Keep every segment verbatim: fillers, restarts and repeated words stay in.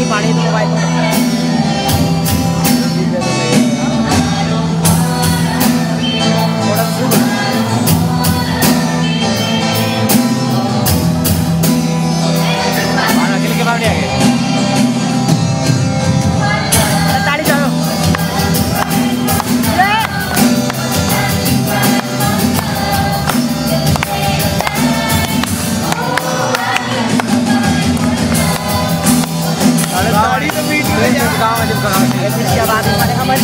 नहीं पाड़ी तो मोबाइल के बाद आ गए ताली चलो गाड़ी तो बीच में गाँव में जब गाँव में इसके बाद हमारे हमारे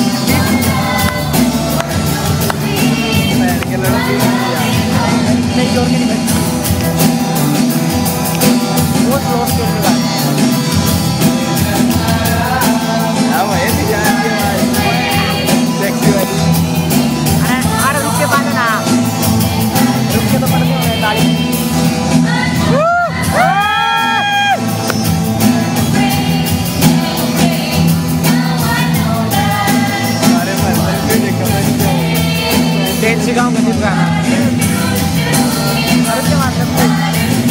के लड़के नहीं जोर के नहीं बचती बहुत क्लोज के लिए अब है नहीं जानती है सेक्सी वाली अरे अरे रुक के बाद ना रुक के तो पड़ते हैं गाड़ी अरे मैं मैं देखा मैं तेल सिखाऊंगा जिस गाना अरे क्या बात करते हैं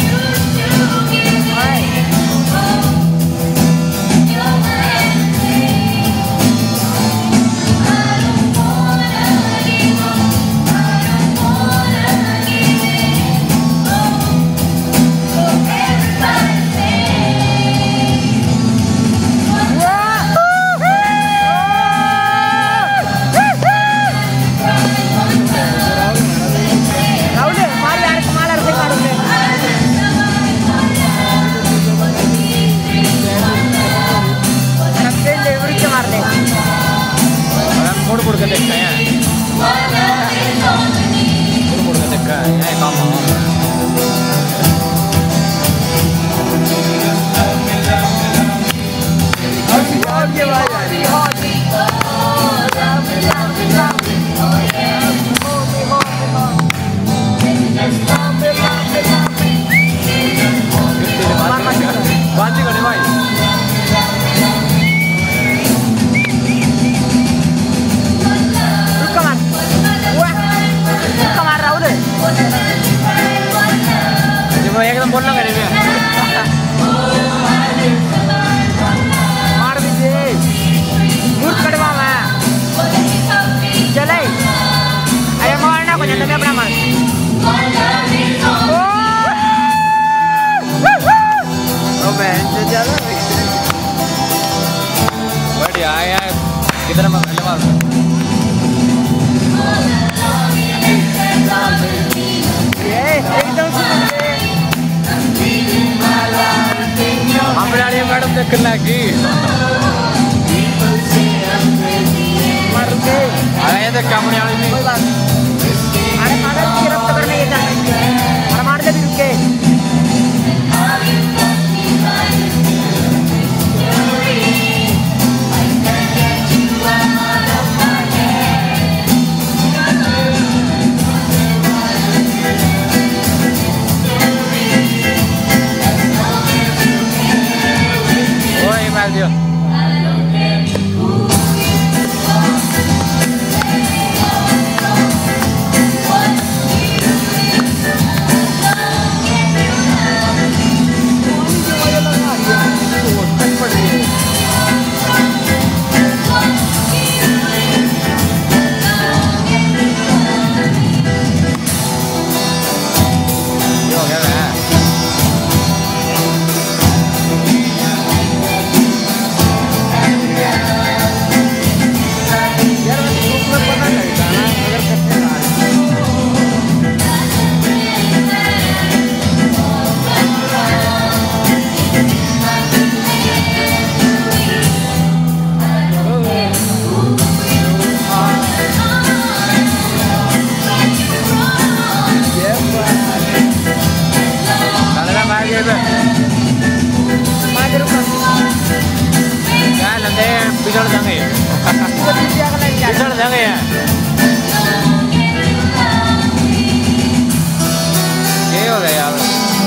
मुड़ मुड़ के देखते हैं मुड़ मुड़ के देखा है ये काम हो और ये बात आ रही है बाजी करने भाई एकदम बोलना करे मार दीजिए मूर्ख कड़वा मैं चले अरे मारना को जानते मैं अपना मार ओ बहन से चलो बढ़िया यार किधर मैं पहले मार ये एकदम हमारे मैडम देख लगी मर के अरे तो क्या बने वाली नहीं अरे मार के रफ्त करने ये जाए अरे मार दे भी रुके Dios. पिछड़ जाएंगे पिछड़ जाएंगे ये हो गया यार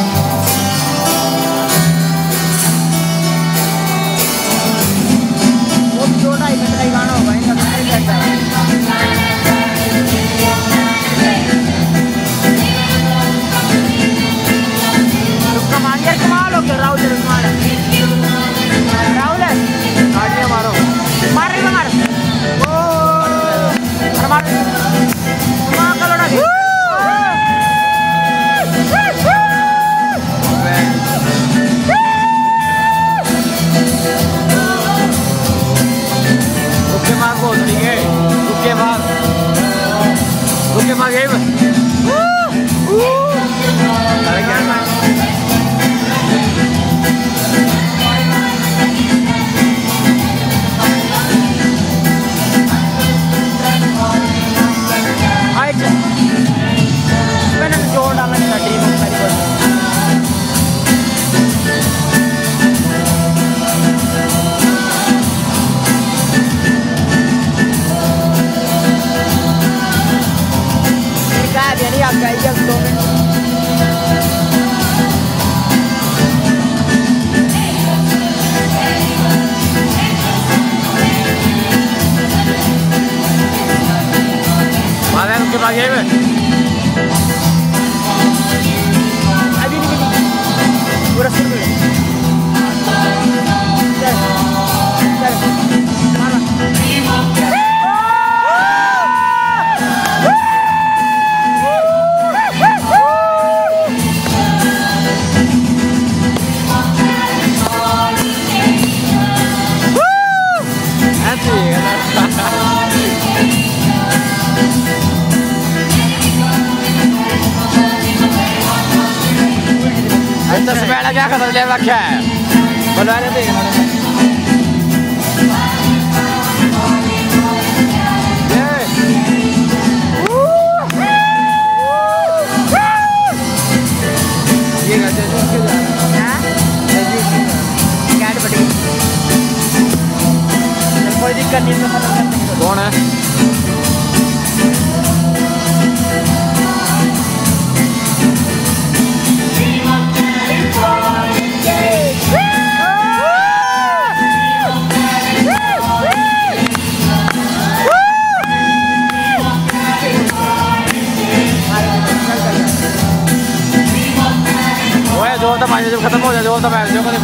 वो छोटा ही कचरा गाना होगा इनका नहीं लगता है कमाल यार कमाल हो गया राहुल कमाल राहुल यही में अभी नहीं नहीं पूरा सुन लो चल चल मारो انت سمع لك يا اخي اللي مكان ولا انا دي ये गाड़ी जूस के जा हां ये जूस गाड़ी बड़ी कोई दिक्कत नहीं है खत्म करते हैं कौन है जो होता है जब खत्म हो जाए जो होता है जो